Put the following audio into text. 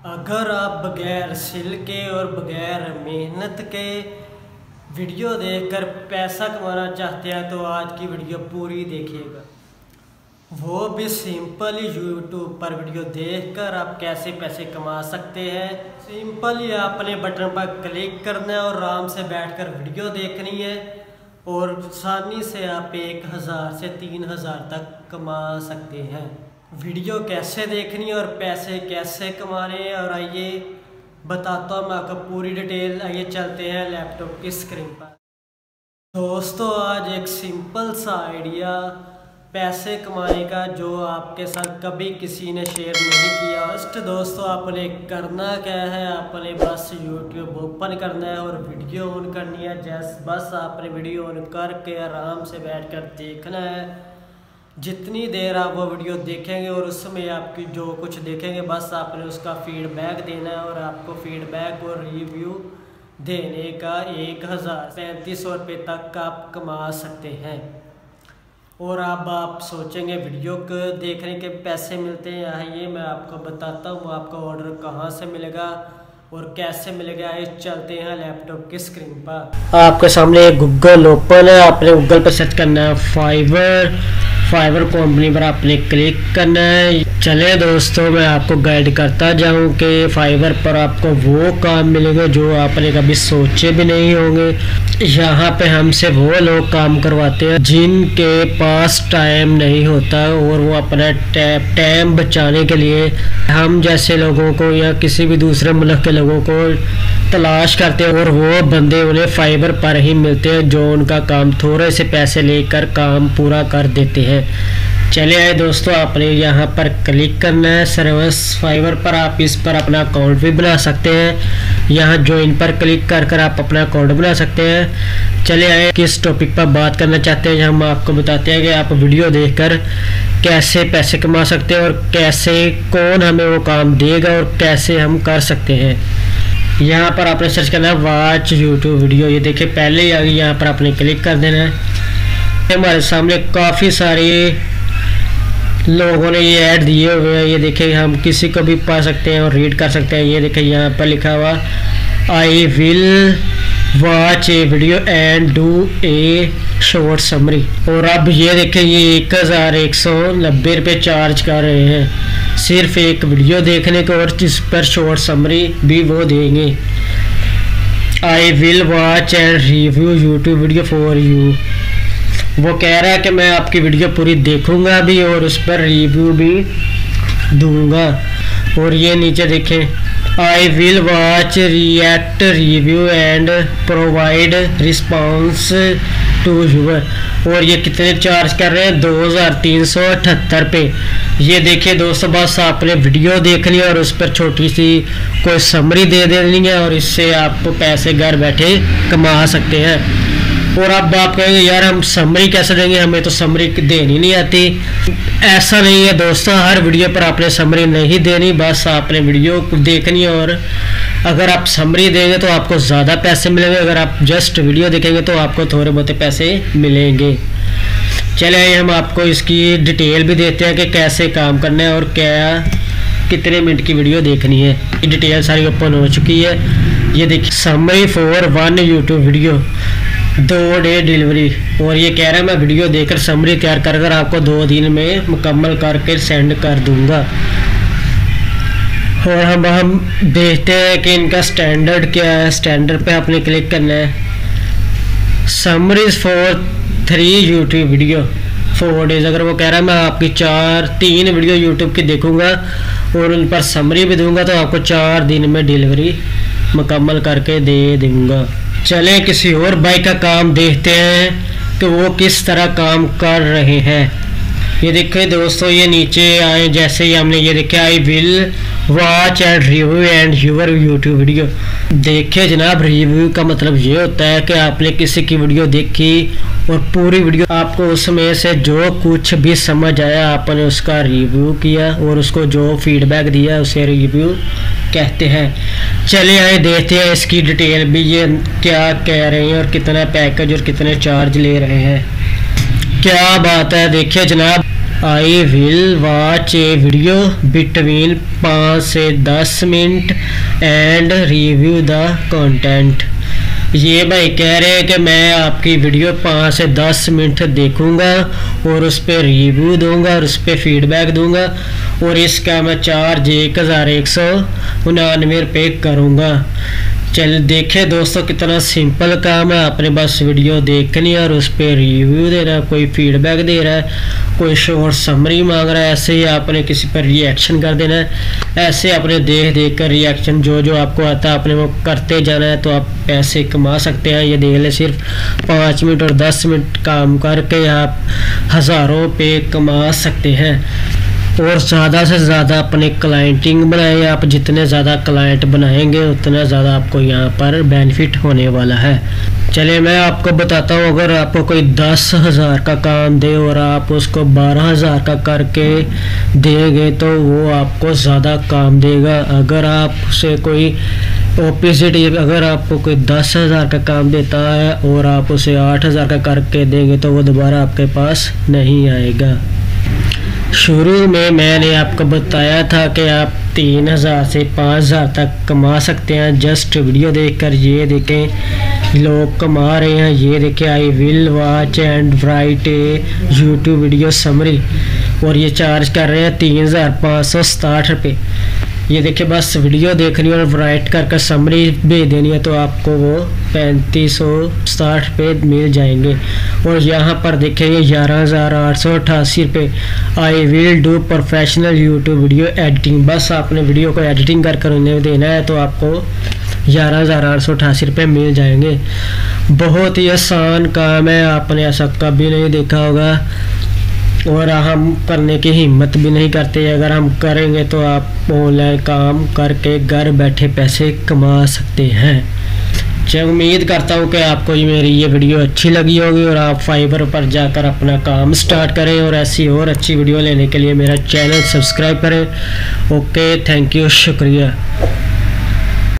अगर आप बगैर सिल के और बगैर मेहनत के वीडियो देखकर पैसा कमाना चाहते हैं तो आज की वीडियो पूरी देखिएगा। वो भी सिंपल यूट्यूब पर वीडियो देखकर आप कैसे पैसे कमा सकते हैं। सिंपल ही आपने बटन पर क्लिक करना है और आराम से बैठकर वीडियो देखनी है और आसानी से आप 1000 से 3000 तक कमा सकते हैं। वीडियो कैसे देखनी है और पैसे कैसे कमाने हैं और आइए बताता हूँ मैं आपको पूरी डिटेल। आइए चलते हैं लैपटॉप की स्क्रीन पर। दोस्तों आज एक सिंपल सा आइडिया पैसे कमाने का जो आपके साथ कभी किसी ने शेयर नहीं किया। फर्स्ट दोस्तों आपने करना क्या है, आपने बस यूट्यूब ओपन करना है और वीडियो ऑन करनी है। बस आपने वीडियो ऑन करके आराम से बैठकर देखना है। जितनी देर आप वो वीडियो देखेंगे और उसमें आपकी जो कुछ देखेंगे बस आपने उसका फीडबैक देना है और आपको फीडबैक और रिव्यू देने का 1035 रुपये तक आप कमा सकते हैं। और अब आप सोचेंगे वीडियो को देखने के पैसे मिलते हैं। आइए मैं आपको बताता हूँ आपका ऑर्डर कहाँ से मिलेगा और कैसे मिलेगा। इस चलते हैं लैपटॉप की स्क्रीन पर। आपके सामने गूगल ओपन है, आपने गूगल पर सर्च करना है फाइवर कंपनी पर आपने क्लिक करना है। चले दोस्तों मैं आपको गाइड करता जाऊं कि फाइवर पर आपको वो काम मिलेगा जो आपने कभी सोचे भी नहीं होंगे। यहाँ पे हमसे वो लोग काम करवाते हैं जिनके पास टाइम नहीं होता और वो अपना टाइम बचाने के लिए हम जैसे लोगों को या किसी भी दूसरे मुल्क के लोगों को तलाश करते हैं और वो बंदे उन्हें फाइवर पर ही मिलते हैं जो उनका काम थोड़े से पैसे लेकर काम पूरा कर देते हैं। चले आए दोस्तों आपने यहाँ पर क्लिक करना है सर्विस फाइवर पर। आप इस पर अपना अकाउंट भी बना सकते हैं। यहाँ ज्वाइन पर क्लिक कर आप अपना अकाउंट बना सकते हैं। चले आए किस टॉपिक पर बात करना चाहते हैं। हम आपको बताते हैं कि आप वीडियो देखकर कैसे पैसे कमा सकते हैं और कैसे कौन हमें वो काम देगा और कैसे हम कर सकते हैं। यहाँ पर आपने सर्च करना है वॉच यूट्यूब वीडियो। ये देखिए पहले ही आ गई, यहाँ पर आपने क्लिक कर देना है। हमारे सामने काफ़ी सारे लोगों ने ये ऐड दिए हुए हैं। ये देखिए हम किसी को भी पा सकते हैं और रीड कर सकते हैं। ये देखिए यहाँ पर लिखा हुआ I will watch a video and do a short summary. और अब ये देखिए ये 1190 रुपये चार्ज कर रहे हैं सिर्फ एक वीडियो देखने को और जिस पर शॉर्ट समरी भी वो देंगे। I will watch and review YouTube video for you. वो कह रहा है कि मैं आपकी वीडियो पूरी देखूंगा भी और उस पर रिव्यू भी दूंगा। और ये नीचे देखें I will watch react review and provide response to your. और ये कितने चार्ज कर रहे हैं 2378 रुपये। ये देखिए दोस्तों बस आपने वीडियो देखनी है और उस पर छोटी सी कोई समरी दे देनी है और इससे आप पैसे घर बैठे कमा सकते हैं। और अब आप कहेंगे यार हम समरी कैसे देंगे, हमें तो समरी देनी नहीं आती। ऐसा नहीं है दोस्तों, हर वीडियो पर आपने समरी नहीं देनी, बस आपने वीडियो देखनी है और अगर आप समरी देंगे तो आपको ज़्यादा पैसे मिलेंगे। अगर आप जस्ट वीडियो देखेंगे तो आपको थोड़े बहुत पैसे मिलेंगे। चले हम आपको इसकी डिटेल भी देते हैं कि कैसे काम करना है और क्या कितने मिनट की वीडियो देखनी है। ये डिटेल सारी ओपन हो चुकी है। ये देखिए summary for 1 YouTube video 2 day delivery. और ये कह रहा है मैं वीडियो देखकर समरी तैयार कर आपको 2 दिन में मुकम्मल करके सेंड कर दूंगा। और हम देखते हैं कि इनका स्टैंडर्ड क्या है। स्टैंडर्ड पे आपने क्लिक करना है। Summaries for 3 YouTube video 4 days. अगर वो कह रहा है मैं आपकी 3 वीडियो यूट्यूब की देखूंगा और उन पर समरी भी दूंगा तो आपको 4 दिन में डिलीवरी मुकम्मल करके दे दूंगा। चलें किसी और भाई का काम देखते हैं कि वो किस तरह काम कर रहे हैं। ये देखिए दोस्तों ये नीचे आए जैसे ही हमने ये देखा I will watch and review and your YouTube video. देखिए जनाब रिव्यू का मतलब ये होता है कि आपने किसी की वीडियो देखी और पूरी वीडियो आपको उसमें से जो कुछ भी समझ आया आपने उसका रिव्यू किया और उसको जो फीडबैक दिया उसे रिव्यू कहते हैं। चलिए आए देखते हैं इसकी डिटेल भी, ये क्या कह रहे हैं और कितना पैकेज और कितने चार्ज ले रहे हैं। क्या बात है, देखिए जनाब I will watch a video between 5 से 10 minute and review the content. ये भाई कह रहे हैं कि मैं आपकी वीडियो 5 से 10 मिनट देखूंगा और उस पर रिव्यू दूंगा और उस पर फीडबैक दूंगा और इसका मैं चार्ज 1199 रुपये करूँगा। चल देखे दोस्तों कितना सिंपल काम है। आपने बस वीडियो देखनी है और उस पर रिव्यू देना है, कोई फीडबैक दे रहा है, कोई शॉर्ट समरी मांग रहा है, ऐसे ही आपने किसी पर रिएक्शन कर देना है। ऐसे आपने देख कर रिएक्शन जो आपको आता है आपने वो करते जाना है, तो आप पैसे कमा सकते हैं। ये देख ले, सिर्फ 5 मिनट और 10 मिनट काम करके आप हज़ारों पे कमा सकते हैं। और ज़्यादा से ज़्यादा अपने क्लाइंटिंग बनाएं। आप जितने ज़्यादा क्लाइंट बनाएंगे उतना ज़्यादा आपको यहाँ पर बेनिफिट होने वाला है। चलिए मैं आपको बताता हूँ, अगर आपको कोई 10,000 का काम दे और आप उसको 12,000 का करके देंगे तो वो आपको ज़्यादा काम देगा। अगर आप उसे कोई ऑपोजिट, अगर आपको कोई 10,000 का काम देता है और आप उसे 8,000 का करके देंगे तो वो दोबारा आपके पास नहीं आएगा। शुरू में मैंने आपको बताया था कि आप 3,000 से 5,000 तक कमा सकते हैं जस्ट वीडियो देखकर। ये देखें लोग कमा रहे हैं। ये देखें, I will watch and write a YouTube video summary, और ये चार्ज कर रहे हैं 3,567 रुपये। ये देखिए बस वीडियो देखनी और राइट कर समरी भेज देनी है तो आपको वो 3,560 रुपये मिल जाएंगे। और यहाँ पर देखेंगे 11,888 रुपये। I will do professional YouTube video editing. बस आपने वीडियो को एडिटिंग कर उन्हें देना है तो आपको 11,888 रुपये मिल जाएंगे। बहुत ही आसान काम है, आपने ऐसा कभी नहीं देखा होगा और हम करने की हिम्मत भी नहीं करते। अगर हम करेंगे तो आप ऑनलाइन काम करके घर बैठे पैसे कमा सकते हैं। चलो उम्मीद करता हूँ कि आपको मेरी ये वीडियो अच्छी लगी होगी और आप फाइवर पर जाकर अपना काम स्टार्ट करें और ऐसी और अच्छी वीडियो लेने के लिए मेरा चैनल सब्सक्राइब करें। ओके, थैंक यू, शुक्रिया।